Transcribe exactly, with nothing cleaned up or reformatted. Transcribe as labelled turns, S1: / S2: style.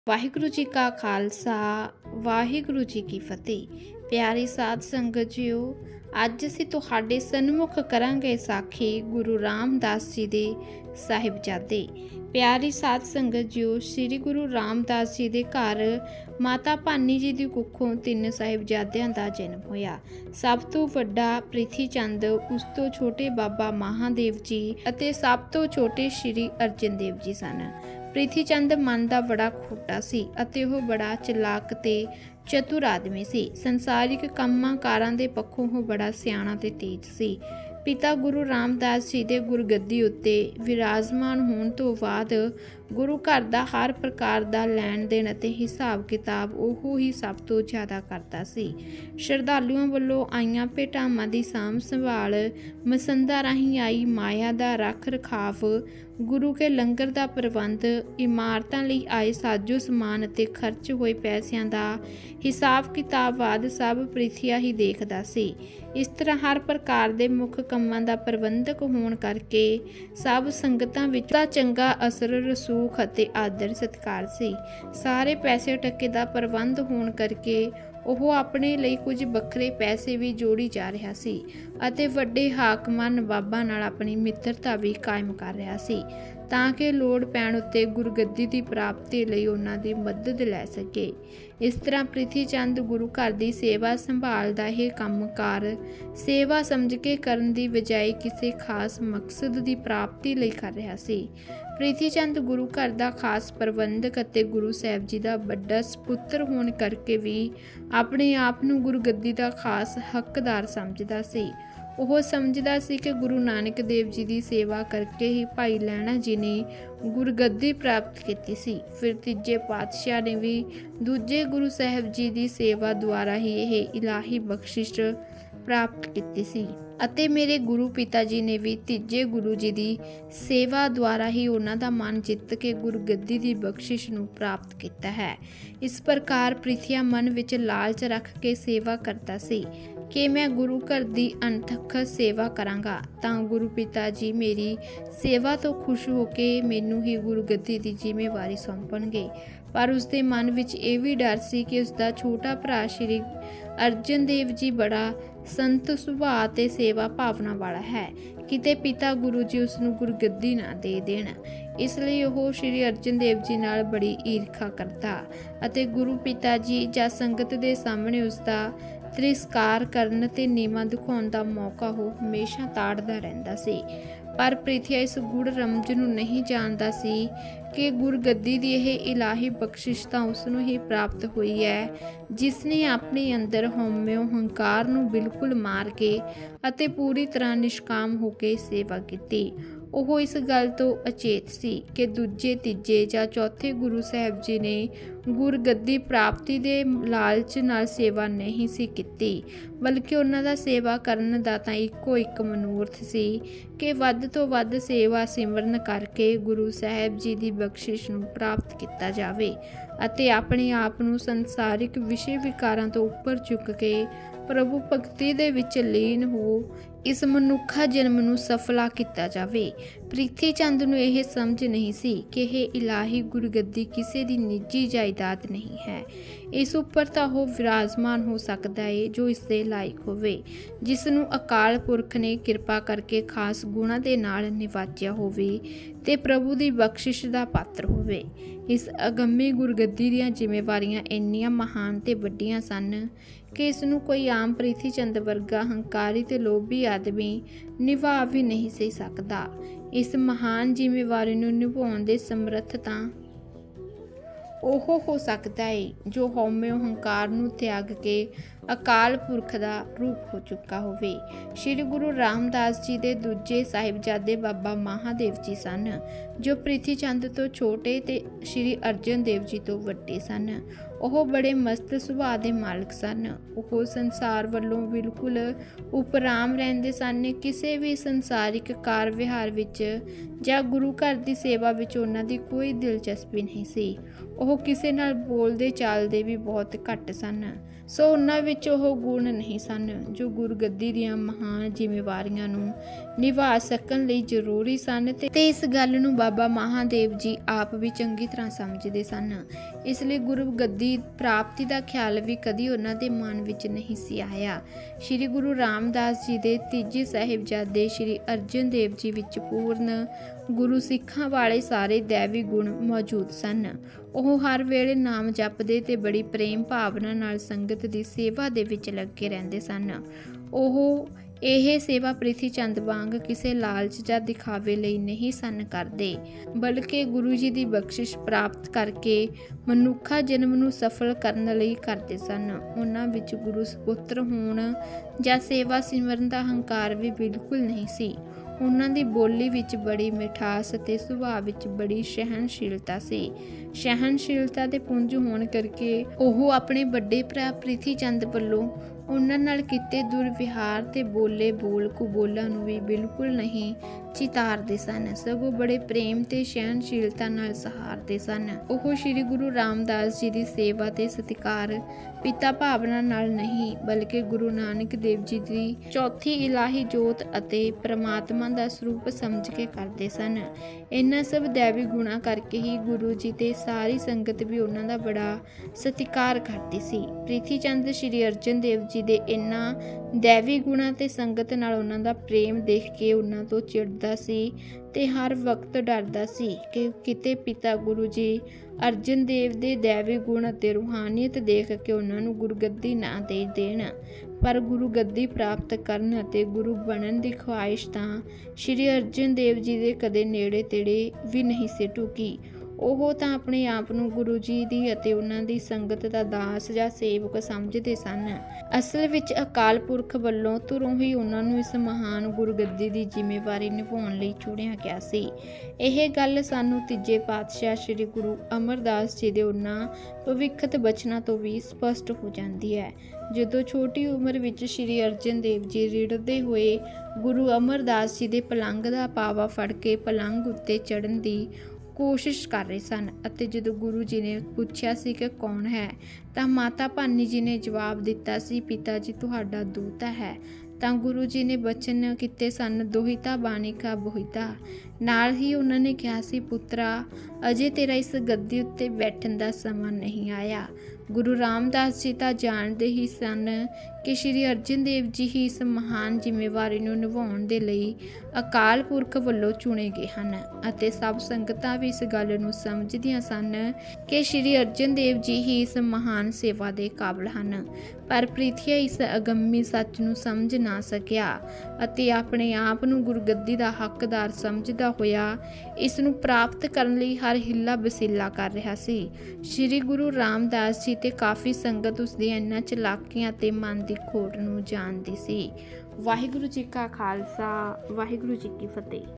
S1: ਵਾਹਿਗੁਰੂ ਜੀ ਕਾ ਖਾਲਸਾ ਵਾਹਿਗੁਰੂ ਜੀ ਕੀ ਫਤਿਹ। ਪਿਆਰੀ ਸਾਧ ਸੰਗਤ ਜੀਓ, ਅੱਜ ਅਸੀਂ ਤੁਹਾਡੇ ਸਨਮੁਖ ਕਰਾਂਗੇ ਸਾਖੀ ਗੁਰੂ ਰਾਮਦਾਸ ਜੀ ਦੇ ਸਾਹਿਬਜ਼ਾਦੇ। ਪਿਆਰੀ ਸਾਧ ਸੰਗਤ ਜੀਓ, ਸ੍ਰੀ ਗੁਰੂ ਰਾਮਦਾਸ ਜੀ ਦੇ ਘਰ ਮਾਤਾ ਭਾਨੀ ਜੀ ਦੀ ਕੁੱਖੋਂ ਤਿੰਨ ਸਾਹਿਬਜ਼ਾਦਿਆਂ ਦਾ ਜਨਮ ਹੋਇਆ। ਸਭ ਤੋਂ ਵੱਡਾ ਪ੍ਰਿਥੀ ਚੰਦ, ਉਸ ਤੋਂ ਛੋਟੇ ਬਾਬਾ ਮਹਾਦੇਵ ਜੀ ਅਤੇ ਸਭ ਤੋਂ ਛੋਟੇ ਸ੍ਰੀ ਅਰਜਨ ਦੇਵ ਜੀ ਸਨ। ਪ੍ਰਿਥੀ ਚੰਦ ਮਨ ਦਾ ਬੜਾ ਖੋਟਾ ਸੀ ਅਤੇ ਉਹ ਬੜਾ ਚਲਾਕ ਤੇ ਚਤੁਰ ਆਦਮੀ ਸੀ। ਸੰਸਾਰਿਕ ਕੰਮਾਂ ਕਾਰਾਂ ਦੇ ਪੱਖੋਂ ਉਹ ਬੜਾ ਸਿਆਣਾ ਤੇ ਤੇਜ਼ ਸੀ। ਪਿਤਾ ਗੁਰੂ ਰਾਮਦਾਸ ਜੀ ਦੇ ਗੁਰਗੱਦੀ ਉੱਤੇ ਵਿਰਾਜਮਾਨ ਹੋਣ ਤੋਂ ਬਾਅਦ ਗੁਰੂ ਘਰ ਦਾ ਹਰ ਪ੍ਰਕਾਰ ਦਾ ਲੈਣ ਦੇਣ ਅਤੇ ਹਿਸਾਬ ਕਿਤਾਬ ਉਹ ਹੀ ਸਭ ਤੋਂ ਜ਼ਿਆਦਾ ਕਰਦਾ ਸੀ। ਸ਼ਰਧਾਲੂਆਂ ਵੱਲੋਂ ਆਈਆਂ ਭੇਟਾਵਾਂ ਦੀ ਸਾਂਭ ਸੰਭਾਲ, ਮਸੰਦਾਂ ਰਾਹੀਂ ਆਈ ਮਾਇਆ ਦਾ ਰੱਖ ਰਖਾਵ, ਗੁਰੂ ਕੇ ਲੰਗਰ ਦਾ ਪ੍ਰਬੰਧ, ਇਮਾਰਤਾਂ ਲਈ ਆਏ ਸਾਜੋ ਸਮਾਨ ਅਤੇ ਖਰਚ ਹੋਏ ਪੈਸਿਆਂ ਦਾ ਹਿਸਾਬ ਕਿਤਾਬ ਆਦਿ ਸਭ ਪ੍ਰਿਥੀਆ ਹੀ ਦੇਖਦਾ ਸੀ। ਇਸ ਤਰ੍ਹਾਂ ਹਰ ਪ੍ਰਕਾਰ ਦੇ ਮੁੱਖ ਕੰਮਾਂ ਦਾ ਪ੍ਰਬੰਧਕ ਹੋਣ ਕਰਕੇ ਸਭ ਸੰਗਤਾਂ ਵਿੱਚ ਦਾ ਚੰਗਾ ਅਸਰ, ਰਸੂਖ ਅਤੇ ਆਦਰ ਸਤਿਕਾਰ ਸੀ। ਸਾਰੇ ਪੈਸੇ ਟੱਕੇ ਦਾ ਪ੍ਰਬੰਧ ਹੋਣ ਕਰਕੇ ਉਹ ਆਪਣੇ ਲਈ ਕੁਝ ਵੱਖਰੇ ਪੈਸੇ ਵੀ ਜੋੜੀ ਜਾ ਰਿਹਾ ਸੀ ਅਤੇ ਵੱਡੇ ਹਾਕਮਾਂ ਨਵਾਬਾਂ ਨਾਲ ਆਪਣੀ ਮਿੱਤਰਤਾ ਵੀ ਕਾਇਮ ਕਰ ਰਿਹਾ ਸੀ ਤਾਂ ਕਿ ਲੋੜ ਪੈਣ ਉੱਤੇ ਗੁਰਗੱਦੀ ਦੀ ਪ੍ਰਾਪਤੀ ਲਈ ਉਹਨਾਂ ਦੀ ਮਦਦ ਲੈ ਸਕੇ। ਇਸ ਤਰ੍ਹਾਂ ਪ੍ਰਿਥੀ ਚੰਦ ਗੁਰੂ ਘਰ ਦੀ ਸੇਵਾ ਸੰਭਾਲ ਦਾ ਇਹ ਕੰਮਕਾਰ ਸੇਵਾ ਸਮਝ ਕੇ ਕਰਨ ਦੀ ਬਜਾਏ ਕਿਸੇ ਖਾਸ ਮਕਸਦ ਦੀ ਪ੍ਰਾਪਤੀ ਲਈ ਕਰ ਰਿਹਾ ਸੀ। ਪ੍ਰਿਥੀ ਚੰਦ ਗੁਰੂ ਘਰ ਦਾ ਖਾਸ ਪ੍ਰਬੰਧਕ ਅਤੇ ਗੁਰੂ ਸਾਹਿਬ ਜੀ ਦਾ ਵੱਡਾ ਸਪੁੱਤਰ ਹੋਣ ਕਰਕੇ ਵੀ ਆਪਣੇ ਆਪ ਨੂੰ ਗੁਰਗੱਦੀ ਦਾ ਖਾਸ ਹੱਕਦਾਰ ਸਮਝਦਾ ਸੀ। ਉਹ ਸਮਝਦਾ ਸੀ ਕਿ ਗੁਰੂ ਨਾਨਕ ਦੇਵ ਜੀ ਦੀ ਸੇਵਾ ਕਰਕੇ ਹੀ ਭਾਈ ਲਹਿਣਾ ਜੀ ਨੇ ਗੁਰਗੱਦੀ ਪ੍ਰਾਪਤ ਕੀਤੀ ਸੀ। ਫਿਰ ਤੀਜੇ ਪਾਤਸ਼ਾਹ ਨੇ ਵੀ ਦੂਜੇ ਗੁਰੂ ਸਾਹਿਬ ਜੀ ਦੀ ਸੇਵਾ ਦੁਆਰਾ ਹੀ ਇਹ ਇਲਾਹੀ ਬਖਸ਼ਿਸ਼ ਪ੍ਰਾਪਤ ਕੀਤੀ ਸੀ ਅਤੇ ਮੇਰੇ ਗੁਰੂ ਪਿਤਾ ਜੀ ਨੇ ਵੀ ਤੀਜੇ ਗੁਰੂ ਜੀ ਦੀ ਸੇਵਾ ਦੁਆਰਾ ਹੀ ਉਹਨਾਂ ਦਾ ਮਨ ਜਿੱਤ ਕੇ ਗੁਰਗੱਦੀ ਦੀ ਬਖਸ਼ਿਸ਼ ਨੂੰ ਪ੍ਰਾਪਤ ਕੀਤਾ ਹੈ। ਇਸ ਪ੍ਰਕਾਰ ਪ੍ਰਿਥੀਆ ਮਨ ਵਿੱਚ ਲਾਲਚ ਰੱਖ ਕੇ ਸੇਵਾ ਕਰਦਾ ਸੀ ਕਿ ਮੈਂ ਗੁਰੂ ਘਰ ਦੀ ਅਣਥੱਕ ਸੇਵਾ ਕਰਾਂਗਾ ਤਾਂ ਗੁਰੂ ਪਿਤਾ ਜੀ ਮੇਰੀ ਸੇਵਾ ਤੋਂ ਖੁਸ਼ ਹੋ ਕੇ ਮੈਨੂੰ ਹੀ ਗੁਰਗੱਦੀ ਦੀ ਜ਼ਿੰਮੇਵਾਰੀ ਸੌਂਪਣਗੇ। ਪਰ ਉਸਦੇ ਮਨ ਵਿੱਚ ਇਹ ਵੀ ਡਰ ਸੀ ਕਿ ਉਸਦਾ ਛੋਟਾ ਭਰਾ ਸ਼੍ਰੀ ਅਰਜਨ ਦੇਵ ਜੀ ਬੜਾ ਸੰਤ ਸੁਭਾਅ ਤੇ ਸੇਵਾ ਭਾਵਨਾ ਵਾਲਾ ਹੈ, ਕਿਤੇ ਪਿਤਾ ਗੁਰੂ ਜੀ ਉਸ ਨੂੰ ਗੁਰਗੱਦੀ ਨਾ ਦੇ ਦੇਣ। ਇਸ ਲਈ ਉਹ ਸ਼੍ਰੀ ਅਰਜਨ ਦੇਵ ਜੀ ਨਾਲ ਬੜੀ ਈਰਖਾ ਕਰਦਾ ਅਤੇ ਗੁਰੂ ਪਿਤਾ ਜੀ ਜਾਂ ਸੰਗਤ ਦੇ ਸਾਹਮਣੇ ਉਸਦਾ ਤਿਰਸਕਾਰ ਕਰਨ ਤੇ ਨੀਵਾਂ ਦਿਖਾਉਣ ਦਾ ਮੌਕਾ ਉਹ ਹਮੇਸ਼ਾ ਤਾੜਦਾ ਰਹਿੰਦਾ ਸੀ। ਪਰ ਪ੍ਰਿਥੀਆ ਇਸ ਗੂੜ ਰਮਜ ਨੂੰ ਨਹੀਂ ਜਾਣਦਾ ਸੀ ਕਿ ਗੁਰਗੱਦੀ ਦੀ ਇਹ ਇਲਾਹੀ ਬਖਸ਼ਿਸ਼ ਤਾਂ ਉਸ ਨੂੰ ਹੀ ਪ੍ਰਾਪਤ ਹੋਈ ਹੈ ਜਿਸ ਨੇ ਆਪਣੇ ਅੰਦਰ ਹਉਮੈ ਹੰਕਾਰ ਨੂੰ ਬਿਲਕੁਲ ਮਾਰ ਕੇ ਅਤੇ ਪੂਰੀ ਤਰ੍ਹਾਂ ਨਿਸ਼ਕਾਮ ਹੋ ਕੇ ਸੇਵਾ ਕੀਤੀ। ਉਹ ਇਸ ਗੱਲ ਤੋਂ ਅਚੇਤ ਸੀ ਕਿ ਦੂਜੇ, ਤੀਜੇ ਜਾਂ ਚੌਥੇ ਗੁਰੂ ਸਾਹਿਬ ਜੀ ਨੇ ਗੁਰਗੱਦੀ ਪ੍ਰਾਪਤੀ ਦੇ ਲਾਲਚ ਨਾਲ ਸੇਵਾ ਨਹੀਂ ਸੀ ਕੀਤੀ, ਬਲਕਿ ਉਹਨਾਂ ਦਾ ਸੇਵਾ ਕਰਨ ਦਾ ਤਾਂ ਇੱਕੋ ਇੱਕ ਮਨੋਰਥ ਸੀ ਕਿ ਵੱਧ ਤੋਂ ਵੱਧ ਸੇਵਾ ਸਿਮਰਨ ਕਰਕੇ ਗੁਰੂ ਸਾਹਿਬ ਜੀ ਦੀ ਬਖਸ਼ਿਸ਼ ਨੂੰ ਪ੍ਰਾਪਤ ਕੀਤਾ ਜਾਵੇ ਅਤੇ ਆਪਣੇ ਆਪ ਨੂੰ ਸੰਸਾਰਿਕ ਵਿਸ਼ੇ ਵਿਕਾਰਾਂ ਤੋਂ ਉੱਪਰ ਚੁੱਕ ਕੇ ਪ੍ਰਭੂ ਭਗਤੀ ਦੇ ਵਿੱਚ ਲੀਨ ਹੋ ਇਸ ਮਨੁੱਖਾ ਜਨਮ ਨੂੰ ਸਫਲਾ ਕੀਤਾ ਜਾਵੇ। ਪ੍ਰਿਥੀ ਚੰਦ ਨੂੰ ਇਹ ਸਮਝ ਨਹੀਂ ਸੀ ਕਿ ਇਹ ਇਲਾਹੀ ਗੁਰਗੱਦੀ ਕਿਸੇ ਦੀ ਨਿੱਜੀ ਜਾਇਦਾਦ ਨਹੀਂ ਹੈ। ਇਸ ਉੱਪਰ ਤਾਂ ਉਹ ਵਿਰਾਜਮਾਨ ਹੋ ਸਕਦਾ ਹੈ ਜੋ ਇਸ ਦੇ ਲਾਇਕ ਹੋਵੇ, ਜਿਸ ਨੂੰ ਅਕਾਲ ਪੁਰਖ ਨੇ ਕਿਰਪਾ ਕਰਕੇ ਖਾਸ ਗੁਣਾਂ ਦੇ ਨਾਲ ਨਿਵਾਜਿਆ ਹੋਵੇ ਤੇ ਪ੍ਰਭੂ ਦੀ ਬਖਸ਼ਿਸ਼ ਦਾ ਪਾਤਰ ਹੋਵੇ। ਇਸ ਅਗੰਮੀ ਗੁਰਗੱਦੀ ਦੀਆਂ ਜ਼ਿੰਮੇਵਾਰੀਆਂ ਇੰਨੀਆਂ ਮਹਾਨ ਤੇ ਵੱਡੀਆਂ ਸਨ ਕਿ ਇਸ ਨੂੰ ਕੋਈ ਆਮ ਪ੍ਰਿਥੀ ਚੰਦ ਵਰਗਾ ਹੰਕਾਰੀ ਤੇ ਲੋਭੀ ਆਦਮੀ ਨਿਭਾ ਵੀ ਨਹੀਂ ਸੀ ਸਕਦਾ। ਇਸ ਮਹਾਨ ਜ਼ਿੰਮੇਵਾਰੀ ਨੂੰ ਨਿਭਾਉਣ ਦੇ ਸਮਰੱਥ ਤਾਂ ਉਹ ਹੋ ਸਕਦਾ ਹੈ ਜੋ ਹਉਮੈ ਹੰਕਾਰ ਨੂੰ ਤਿਆਗ ਕੇ ਅਕਾਲ ਪੁਰਖ ਦਾ ਰੂਪ ਹੋ ਚੁੱਕਾ ਹੋਵੇ। ਸ਼੍ਰੀ ਗੁਰੂ ਰਾਮਦਾਸ ਜੀ ਦੇ ਦੂਜੇ ਸਾਹਿਬਜ਼ਾਦੇ ਬਾਬਾ ਮਹਾਦੇਵ ਜੀ ਸਨ ਜੋ ਪ੍ਰਿਥੀ ਚੰਦ ਤੋਂ ਛੋਟੇ ਤੇ ਸ਼੍ਰੀ ਅਰਜਨ ਦੇਵ ਜੀ ਤੋਂ ਵੱਡੇ ਸਨ। ਉਹ ਬੜੇ ਮਸਤ ਸੁਭਾਅ ਦੇ ਮਾਲਕ ਸਨ। ਉਹ ਸੰਸਾਰ ਵੱਲੋਂ ਬਿਲਕੁਲ ਉਪਰਾਮ ਰਹਿੰਦੇ ਸਨ। ਕਿਸੇ ਵੀ ਸੰਸਾਰਿਕ ਕਾਰ ਵਿਹਾਰ ਵਿੱਚ ਜਾਂ ਗੁਰੂ ਘਰ ਦੀ ਸੇਵਾ ਵਿੱਚ ਉਹਨਾਂ ਦੀ ਕੋਈ ਦਿਲਚਸਪੀ ਨਹੀਂ ਸੀ। ਉਹ ਕਿਸੇ ਨਾਲ ਬੋਲਦੇ ਚਾਲਦੇ ਵੀ ਬਹੁਤ ਘੱਟ ਸਨ। ਸੋ ਉਹਨਾਂ ਵਿੱਚ ਵਿੱਚ ਉਹ ਗੁਣ ਨਹੀਂ ਸਨ ਜੋ ਗੁਰਗੱਦੀ ਦੀਆਂ ਮਹਾਨ ਜ਼ਿੰਮੇਵਾਰੀਆਂ ਨੂੰ ਨਿਭਾ ਸਕਣ ਲਈ ਜ਼ਰੂਰੀ ਸਨ ਤੇ ਇਸ ਗੱਲ ਨੂੰ ਬਾਬਾ ਮਹਾਦੇਵ ਜੀ ਆਪ ਵੀ ਚੰਗੀ ਤਰ੍ਹਾਂ ਸਮਝਦੇ ਸਨ। ਇਸ ਲਈ ਗੁਰੂ ਗੱਦੀ ਪ੍ਰਾਪਤੀ ਦਾ ਖਿਆਲ ਵੀ ਕਦੀ ਉਹਨਾਂ ਦੇ ਮਨ ਵਿੱਚ ਨਹੀਂ ਸੀ ਆਇਆ। ਸ਼੍ਰੀ ਗੁਰੂ ਰਾਮਦਾਸ ਜੀ ਦੇ ਤੀਜੇ ਸਾਹਿਬਜ਼ਾਦੇ ਸ਼੍ਰੀ ਅਰਜਨ ਦੇਵ ਜੀ ਵਿੱਚ ਪੂਰਨ ਗੁਰੂ ਸਿੱਖਾਂ ਵਾਲੇ ਸਾਰੇ ਦੈਵੀ ਗੁਣ ਮੌਜੂਦ ਸਨ। ਉਹ ਹਰ ਵੇਲੇ ਨਾਮ ਜਪਦੇ ਤੇ ਬੜੀ ਪ੍ਰੇਮ ਭਾਵਨਾ ਨਾਲ ਸੰਗਤ ਦੀ ਸੇਵਾ ਦੇ ਵਿੱਚ ਲੱਗੇ ਰਹਿੰਦੇ ਸਨ। ਉਹ ਇਹ ਸੇਵਾ ਪ੍ਰਿਥੀ ਚੰਦ ਵਾਂਗ ਕਿਸੇ ਲਾਲਚ ਜਾਂ ਦਿਖਾਵੇ ਲਈ ਨਹੀਂ ਸਨ ਕਰਦੇ, ਬਲਕਿ ਗੁਰੂ ਜੀ ਦੀ ਬਖਸ਼ਿਸ਼ ਪ੍ਰਾਪਤ ਕਰਕੇ ਮਨੁੱਖਾ ਜਨਮ ਨੂੰ ਸਫਲ ਕਰਨ ਲਈ ਕਰਦੇ ਸਨ। ਉਹਨਾਂ ਵਿੱਚ ਗੁਰੂ ਸਪੁੱਤਰ ਹੋਣ ਜਾਂ ਸੇਵਾ ਸਿਮਰਨ ਦਾ ਹੰਕਾਰ ਵੀ ਬਿਲਕੁਲ ਨਹੀਂ ਸੀ। ਉਹਨਾਂ ਦੀ ਬੋਲੀ ਵਿੱਚ ਬੜੀ ਮਿਠਾਸ ਅਤੇ ਸੁਭਾਅ ਵਿੱਚ ਬੜੀ ਸਹਿਣਸ਼ੀਲਤਾ ਸੀ। ਸਹਿਣਸ਼ੀਲਤਾ ਦੇ ਪੁੰਜ ਹੋਣ ਕਰਕੇ ਉਹ ਆਪਣੇ ਵੱਡੇ ਭਰਾ ਪ੍ਰਿਥੀ ਚੰਦ ਵੱਲੋਂ ਉਹਨਾਂ ਨਾਲ ਕੀਤੇ ਦੁਰਵਿਹਾਰ ਤੇ ਬੋਲੇ ਬੋਲ ਕੁਬੋਲਾਂ ਨੂੰ ਵੀ ਬਿਲਕੁਲ ਨਹੀਂ ਚਿਤਾਰਦੇ ਸਨ, ਸਗੋਂ ਬੜੇ ਪ੍ਰੇਮ ਤੇ ਸਹਿਣਸ਼ੀਲਤਾ ਨਾਲ ਸਹਾਰਦੇ ਸਨ। ਉਹ ਸ਼੍ਰੀ ਗੁਰੂ ਰਾਮਦਾਸ ਜੀ ਦੀ ਸੇਵਾ ਤੇ ਸਤਿਕਾਰ ਪਿਤਾ ਭਾਵਨਾ ਨਾਲ ਨਹੀਂ, ਬਲਕਿ ਗੁਰੂ ਨਾਨਕ ਦੇਵ ਜੀ ਦੀ ਚੌਥੀ ਇਲਾਹੀ ਜੋਤ ਅਤੇ ਪ੍ਰਮਾਤਮਾ ਦਾ ਸਰੂਪ ਸਮਝ ਕੇ ਕਰਦੇ ਸਨ। ਇਹਨਾਂ ਸਭ ਦੈਵੀ ਗੁਣਾਂ ਕਰਕੇ ਹੀ ਗੁਰੂ ਜੀ ਤੇ ਸਾਰੀ ਸੰਗਤ ਵੀ ਉਹਨਾਂ ਦਾ ਬੜਾ ਸਤਿਕਾਰ ਕਰਦੀ ਸੀ। ਪ੍ਰਿਥੀ ਚੰਦ ਸ਼੍ਰੀ ਅਰਜਨ ਦੇਵ ਜੀ ਦੇ ਇਹਨਾਂ ਦੈਵੀ ਗੁਣਾਂ ਤੇ ਸੰਗਤ ਨਾਲ ਉਹਨਾਂ ਦਾ ਪ੍ਰੇਮ ਦੇਖ ਕੇ ਉਹਨਾਂ ਤੋਂ ਚਿੜਦਾ ਸੀ ਤੇ ਹਰ ਵਕਤ ਡਰਦਾ ਸੀ ਕਿ ਕਿਤੇ ਪਿਤਾ ਗੁਰੂ ਜੀ ਅਰਜਨ ਦੇਵ ਦੇ ਦੈਵੀ ਗੁਣ ਅਤੇ ਰੂਹਾਨੀਅਤ ਦੇਖ ਕੇ ਉਹਨਾਂ ਨੂੰ ਗੁਰਗੱਦੀ ਨਾ ਦੇ ਦੇਣ। ਪਰ ਗੁਰੂ ਗੱਦੀ ਪ੍ਰਾਪਤ ਕਰਨ ਅਤੇ ਗੁਰੂ ਬਣਨ ਦੀ ਖੁਆਇਸ਼ ਤਾਂ ਸ਼੍ਰੀ ਅਰਜਨ ਦੇਵ ਜੀ ਦੇ ਕਦੇ ਨੇੜੇ ਤੇੜੇ ਵੀ ਨਹੀਂ ਸੀ ਢੁਕੀ। ਉਹ ਤਾਂ ਆਪਣੇ ਆਪ ਨੂੰ ਗੁਰੂ ਜੀ ਦੀ ਅਤੇ ਉਹਨਾਂ ਦੀ ਸੰਗਤ ਦਾ ਦਾਸ ਜਾਂ ਸੇਵਕ ਸਮਝਦੇ ਸਨ। ਅਸਲ ਵਿੱਚ ਅਕਾਲ ਪੁਰਖ ਵੱਲੋਂ ਧੁਰੋਂ ਹੀ ਉਹਨਾਂ ਨੂੰ ਇਸ ਮਹਾਨ ਗੁਰਗੱਦੀ ਦੀ ਜ਼ਿੰਮੇਵਾਰੀ ਨਿਭਾਉਣ ਲਈ ਚੁਣਿਆ ਗਿਆ ਸੀ। ਇਹ ਗੱਲ ਸਾਨੂੰ ਤੀਜੇ ਪਾਤਸ਼ਾਹ ਸ਼੍ਰੀ ਗੁਰੂ ਅਮਰਦਾਸ ਜੀ ਦੇ ਉਹਨਾਂ ਭਵਿੱਖਤ ਬਚਨਾਂ ਤੋਂ ਵੀ ਸਪਸ਼ਟ ਹੋ ਜਾਂਦੀ ਹੈ। ਜਦੋਂ ਛੋਟੀ ਉਮਰ ਵਿੱਚ ਸ਼੍ਰੀ ਅਰਜਨ ਦੇਵ ਜੀ ਰਿੜ੍ਹਦੇ ਹੋਏ ਗੁਰੂ ਅਮਰਦਾਸ ਜੀ ਦੇ ਪਲੰਗ ਦਾ ਪਾਵਾ ਫੜ ਕੇ ਪਲੰਗ ਉੱਤੇ ਚੜ੍ਹਨ ਦੀ ਕੋਸ਼ਿਸ਼ ਕਰ ਰਹੇ ਸਨ ਅਤੇ ਜਦੋਂ ਗੁਰੂ ਜੀ ਨੇ ਪੁੱਛਿਆ ਸੀ ਕਿ ਕੌਣ ਹੈ, ਤਾਂ ਮਾਤਾ ਭਾਨੀ ਜੀ ਨੇ ਜਵਾਬ ਦਿੱਤਾ ਸੀ, ਪਿਤਾ ਜੀ ਤੁਹਾਡਾ ਦੂਤਾ ਹੈ। ਤਾਂ ਗੁਰੂ ਜੀ ਨੇ ਬਚਨ ਕੀਤੇ ਸਨ, ਦੋਹਿਤਾ ਬਾਣੀਕਾ ਬੋਹਿਤਾ। ਨਾਲ ਹੀ ਉਹਨਾਂ ਨੇ ਕਿਹਾ ਸੀ, ਪੁੱਤਰਾ ਅਜੇ ਤੇਰਾ ਇਸ ਗੱਦੀ ਉੱਤੇ ਬੈਠਣ ਦਾ ਸਮਾਂ ਨਹੀਂ ਆਇਆ। ਗੁਰੂ ਰਾਮਦਾਸ ਜੀ ਤਾਂ ਜਾਣਦੇ ਹੀ ਸਨ ਕਿ ਸ਼੍ਰੀ ਅਰਜਨ ਦੇਵ ਜੀ ਹੀ ਇਸ ਮਹਾਨ ਜ਼ਿੰਮੇਵਾਰੀ ਨੂੰ ਨਿਭਾਉਣ ਦੇ ਲਈ ਅਕਾਲ ਪੁਰਖ ਵੱਲੋਂ ਚੁਣੇ ਗਏ ਹਨ ਅਤੇ ਸਭ ਸੰਗਤਾਂ ਵੀ ਇਸ ਗੱਲ ਨੂੰ ਸਮਝਦੀਆਂ ਸਨ ਕਿ ਸ਼੍ਰੀ ਅਰਜਨ ਦੇਵ ਜੀ ਹੀ ਇਸ ਮਹਾਨ ਸੇਵਾ ਦੇ ਕਾਬਲ ਹਨ। ਪਰ ਪ੍ਰਿਥੀਆ ਇਸ ਅਗੰਮੀ ਸੱਚ ਨੂੰ ਸਮਝ ਨਾ ਸਕਿਆ ਅਤੇ ਆਪਣੇ ਆਪ ਨੂੰ ਗੁਰਗੱਦੀ ਦਾ ਹੱਕਦਾਰ ਸਮਝਦਾ ਹੋਇਆ ਇਸ ਨੂੰ ਪ੍ਰਾਪਤ ਕਰਨ ਲਈ ਹਰ ਹਿੱਲਾ ਵਸੀਲਾ ਕਰ ਰਿਹਾ ਸੀ। ਸ਼੍ਰੀ ਗੁਰੂ ਰਾਮਦਾਸ ਜੀ ਤੇ ਕਾਫੀ ਸੰਗਤ ਉਸ ਦੀਆਂ ਇਹਨਾਂ ਚਲਾਕੀਆਂ ਤੇ ਮਨ ਦੀ ਖੋਟ ਨੂੰ ਜਾਣਦੀ ਸੀ। ਵਾਹਿਗੁਰੂ ਜੀ ਕਾ ਖਾਲਸਾ, ਵਾਹਿਗੁਰੂ ਜੀ ਕੀ ਫਤਿਹ।